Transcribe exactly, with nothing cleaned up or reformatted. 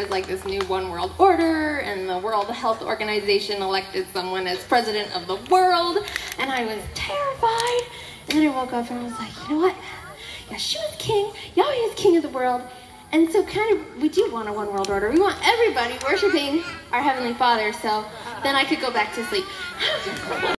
was like this new one world order, and the World Health Organization elected someone as president of the world, and I was terrified. And then I woke up and I was like, you know what? Yeshua is king, Yahweh is king of the world. And so kind of, we do want a one world order. We want everybody worshiping our Heavenly Father, so then I could go back to sleep.